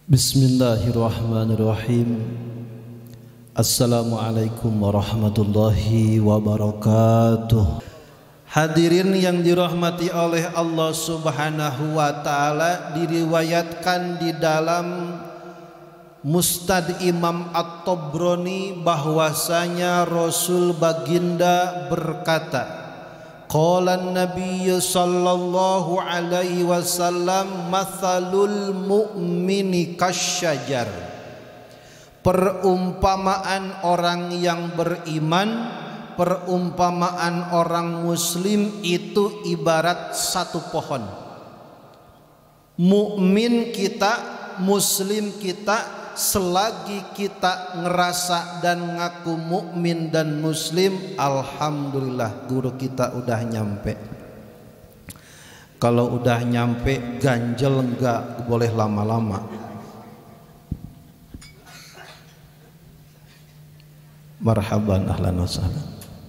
Bismillahirrahmanirrahim. Assalamualaikum warahmatullahi wabarakatuh. Hadirin yang dirahmati oleh Allah Subhanahu wa taala, diriwayatkan di dalam Musnad Imam At-Tabrani bahwasanya Rasul baginda berkata, qala an-nabiy sallallahu alaihi wasallam mathalul mu'mini kasyajar. Perumpamaan orang yang beriman, perumpamaan orang muslim itu ibarat satu pohon. Mukmin kita, muslim kita, selagi kita ngerasa dan ngaku mukmin dan muslim, alhamdulillah guru kita udah nyampe. Kalau udah nyampe ganjel enggak boleh lama-lama. Marhaban, ahlan wa sahlan.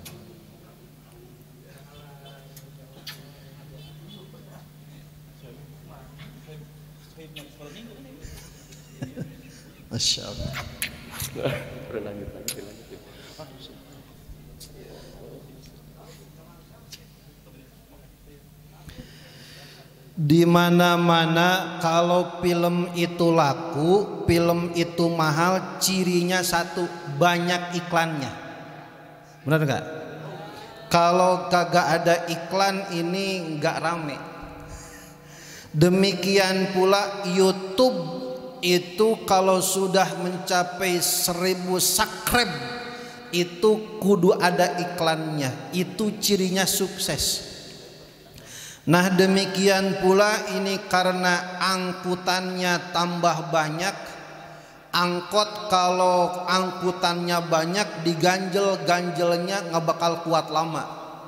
Masya Allah. Di mana-mana kalau film itu laku, film itu mahal, cirinya satu, banyak iklannya. Benar nggak? Kalau kagak ada iklan ini nggak rame. Demikian pula YouTube itu kalau sudah mencapai 1000 subscribe itu kudu ada iklannya, itu cirinya sukses. Nah demikian pula ini karena angkutannya tambah banyak. Angkot kalau angkutannya banyak, diganjel-ganjelnya nggak bakal kuat lama.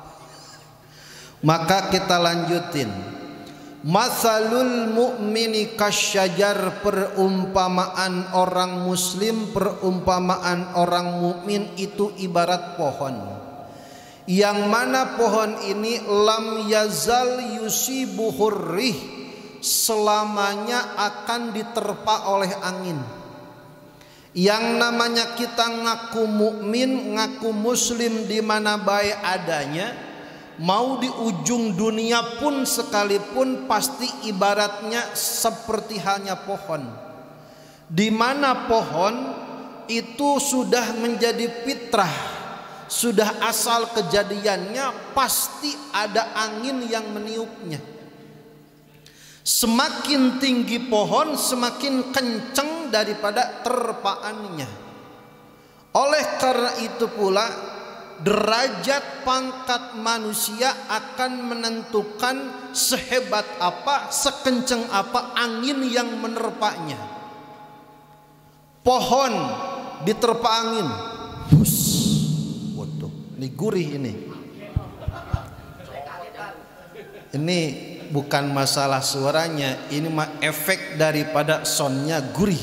Maka kita lanjutin. Masalul mu'mini kasyajar, perumpamaan orang muslim, perumpamaan orang mukmin itu ibarat pohon, yang mana pohon ini lam yazal yusibuhur rih, selamanya akan diterpa oleh angin. Yang namanya kita ngaku mukmin, ngaku muslim di mana baik adanya, mau di ujung dunia pun sekalipun pasti ibaratnya seperti halnya pohon, di mana pohon itu sudah menjadi fitrah, sudah asal kejadiannya pasti ada angin yang meniupnya. Semakin tinggi pohon semakin kencang daripada terpaannya. Oleh karena itu pula derajat pangkat manusia akan menentukan sehebat apa, sekencang apa angin yang menerpanya. Pohon diterpa angin, bus, waduh, ini gurih ini. Ini bukan masalah suaranya, ini mah efek daripada soundnya gurih.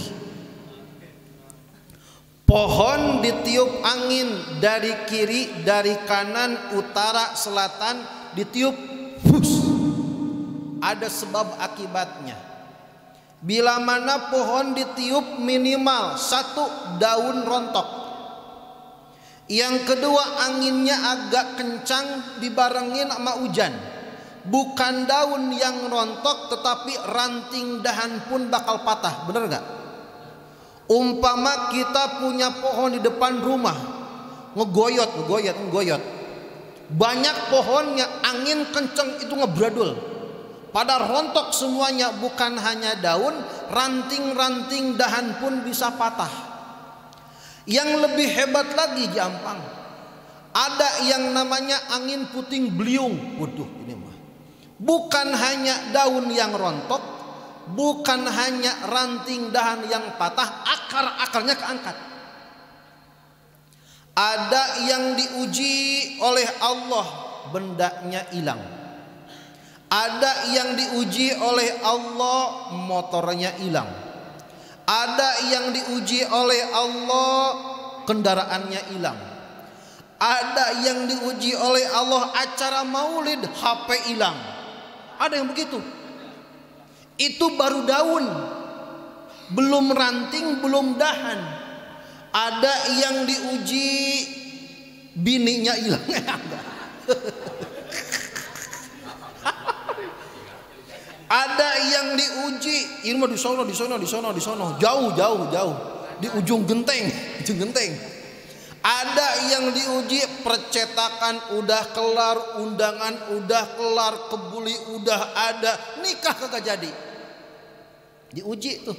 Pohon ditiup angin dari kiri, dari kanan, utara, selatan, ditiup, bus. Ada sebab akibatnya. Bila mana pohon ditiup minimal satu daun rontok. Yang kedua anginnya agak kencang dibarengin sama hujan. Bukan daun yang rontok tetapi ranting dahan pun bakal patah, bener gak? Umpama kita punya pohon di depan rumah, ngegoyot. Banyak pohonnya, angin kenceng itu ngebradul. Pada rontok semuanya, bukan hanya daun, ranting-ranting dahan pun bisa patah. Yang lebih hebat lagi gampang, ada yang namanya angin puting beliung. Waduh, ini mah bukan hanya daun yang rontok, bukan hanya ranting dahan yang patah, akar-akarnya keangkat. Ada yang diuji oleh Allah, bendanya hilang. Ada yang diuji oleh Allah, motornya hilang. Ada yang diuji oleh Allah, kendaraannya hilang. Ada yang diuji oleh Allah, acara maulid, HP hilang. Ada yang begitu. Itu baru daun. belum ranting, belum dahan. Ada yang diuji bininya hilang. Ada yang diuji, ini mah di sono, jauh, di ujung genteng. Ada yang diuji percetakan udah kelar, undangan udah kelar, kebuli udah ada, nikah kagak jadi. Diuji tuh.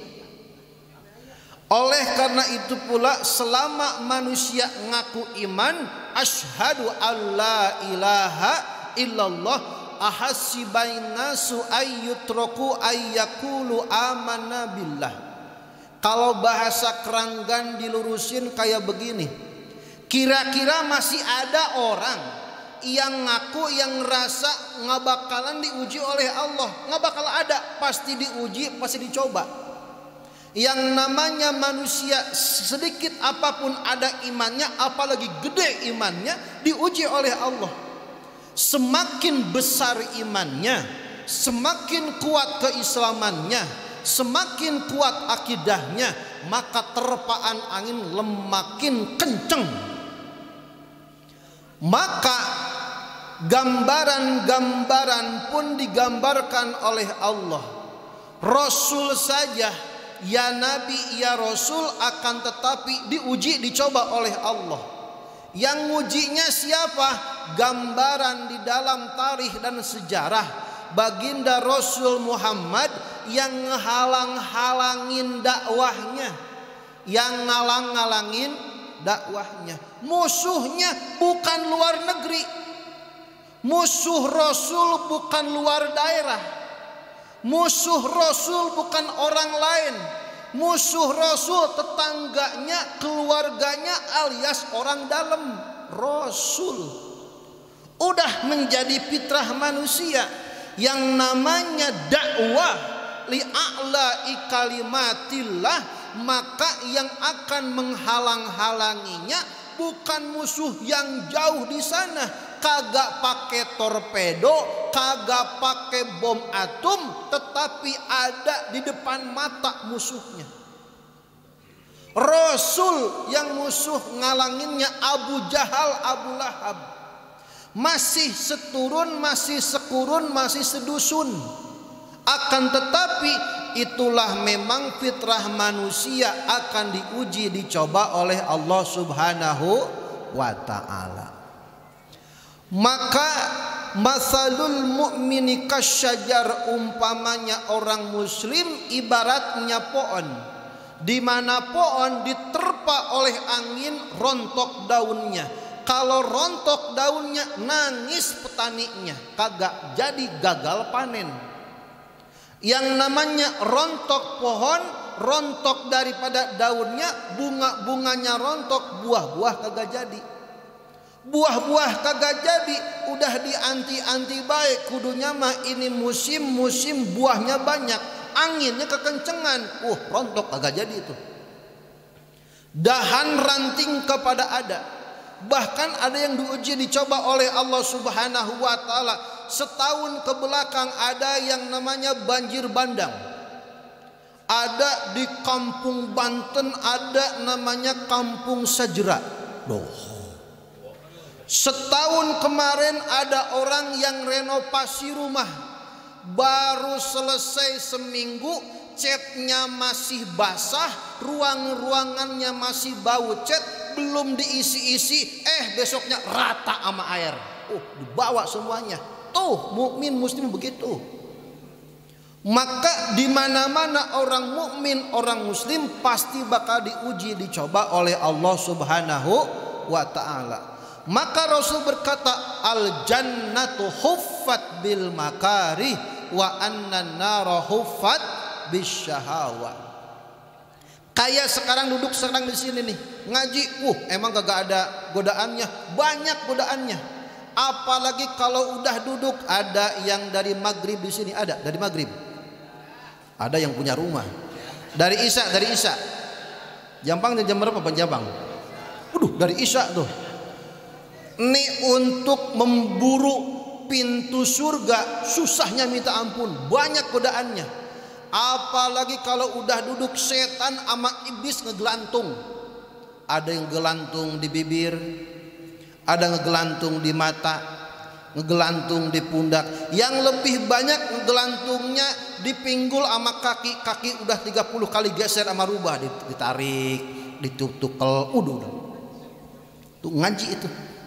Oleh karena itu pula selama manusia ngaku iman, asyhadu alla ilaha illallah, ahasibain nasu ayyutraku ayyakulu amanna billah. Kalau bahasa keranggan dilurusin kayak begini, kira-kira masih ada orang yang ngaku, yang ngerasa nggak bakalan diuji oleh Allah? Nggak bakal ada, pasti diuji, pasti dicoba. Yang namanya manusia sedikit apapun ada imannya, apalagi gede imannya, diuji oleh Allah. Semakin besar imannya, semakin kuat keislamannya, semakin kuat akidahnya, maka terpaan angin lemakin kenceng. Maka gambaran-gambaran pun digambarkan oleh Allah. Rasul saja, ya Nabi, ya Rasul, akan tetapi diuji, dicoba oleh Allah. Yang ngujinya siapa? Gambaran di dalam tarikh dan sejarah baginda Rasul Muhammad yang ngehalang-halangin dakwahnya, yang ngalang-ngalangin dakwahnya. Musuhnya bukan luar negeri, musuh Rasul bukan luar daerah, musuh Rasul bukan orang lain, musuh Rasul tetangganya, keluarganya, alias orang dalam. Rasul udah menjadi fitrah manusia yang namanya dakwah li'a'la'i kalimatillah, maka yang akan menghalang-halanginya bukan musuh yang jauh di sana, kagak pakai torpedo, kagak pakai bom atom, tetapi ada di depan mata musuhnya. Rasul yang musuh ngalanginnya Abu Jahal, Abu Lahab, masih seturun, masih sekurun, masih sedusun. Akan tetapi itulah memang fitrah manusia, akan diuji, dicoba oleh Allah Subhanahu wa ta'ala. Maka masalul mu'mini kasyajar, umpamanya orang muslim ibaratnya pohon, di mana pohon diterpa oleh angin rontok daunnya. Kalau rontok daunnya nangis petaninya, kagak jadi, gagal panen. Yang namanya rontok pohon, rontok daripada daunnya, bunga-bunganya rontok, buah-buah kagak jadi. Buah-buah kagak jadi, udah dianti-anti baik, kudunya mah ini musim buahnya banyak, anginnya kekencengan, rontok kagak jadi itu. Dahan ranting kepada ada. Bahkan ada yang diuji, dicoba oleh Allah Subhanahu wa ta'ala. Setahun ke belakang ada yang namanya banjir bandang. Ada di kampung Banten, ada namanya kampung Sajra. Setahun kemarin ada orang yang renovasi rumah, baru selesai seminggu, catnya masih basah, ruangannya masih bau cat, belum diisi-isi, besoknya rata sama air. Dibawa semuanya. Tuh mukmin muslim begitu. Maka di mana-mana orang mukmin, orang muslim pasti bakal diuji, dicoba oleh Allah Subhanahu wa ta'ala. Maka Rasul berkata, al jannatu huffat bil makari wa annan nara huffat bis syahawat. Kayak sekarang duduk di sini nih ngaji, emang kagak ada godaannya? Banyak godaannya. Apalagi kalau udah duduk, ada yang dari maghrib di sini, ada dari maghrib, ada yang punya rumah dari isya, Jampang jam berapa Jampang? Dari isya tuh. Ini untuk memburu pintu surga susahnya minta ampun, banyak godaannya. Apalagi kalau udah duduk setan sama iblis ngegelantung. Ada yang gelantung di bibir, ada ngegelantung di mata, ngegelantung di pundak. Yang lebih banyak ngegelantungnya di pinggul sama kaki. Kaki udah 30 kali geser sama rubah, ditarik, ditutukel, udah. Tuh ngaji itu.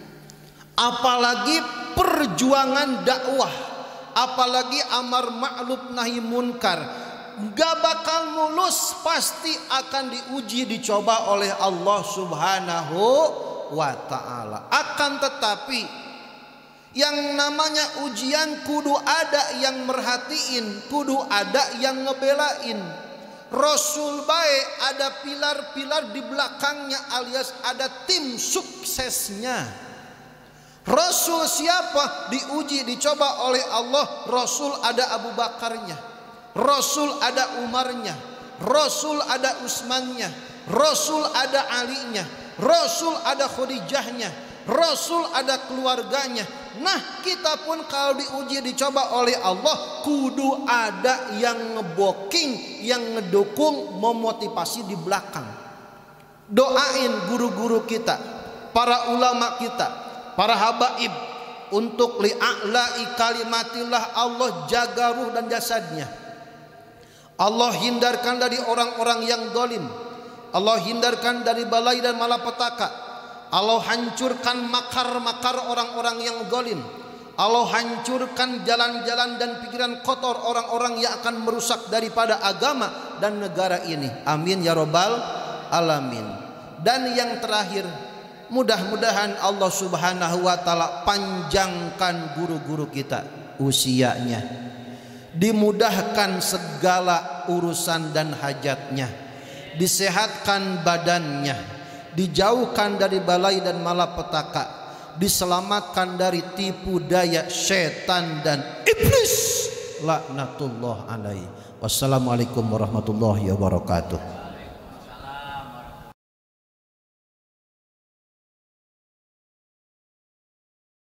Apalagi perjuangan dakwah, apalagi amar ma'ruf nahi munkar. Gak bakal mulus, pasti akan diuji, dicoba oleh Allah Subhanahu wa ta'ala. Akan tetapi yang namanya ujian kudu ada yang merhatiin, kudu ada yang ngebelain. Rasul baik ada pilar-pilar di belakangnya, alias ada tim suksesnya. Rasul siapa? Diuji, dicoba oleh Allah. Rasul ada Abu Bakarnya, Rasul ada Umarnya, Rasul ada Utsmannya, Rasul ada Alinya, Rasul ada Khadijahnya, Rasul ada keluarganya. Nah, kita pun kalau diuji, dicoba oleh Allah, kudu ada yang ngeboking, yang ngedukung, memotivasi di belakang. Doain guru-guru kita, para ulama kita, para habaib, untuk li'a'la'i kalimatillah, Allah jaga ruh dan jasadnya. Allah hindarkan dari orang-orang yang zalim. Allah hindarkan dari balai dan malapetaka. Allah hancurkan makar-makar orang-orang yang zalim. Allah hancurkan jalan-jalan dan pikiran kotor orang-orang yang akan merusak daripada agama dan negara ini. Amin ya rabbal alamin. Dan yang terakhir, mudah-mudahan Allah Subhanahu wa ta'ala panjangkan guru-guru kita usianya, dimudahkan segala urusan dan hajatnya, disehatkan badannya, dijauhkan dari balai dan malapetaka, diselamatkan dari tipu daya setan dan iblis, laknatullah alaihi. Wassalamualaikum warahmatullahi wabarakatuh.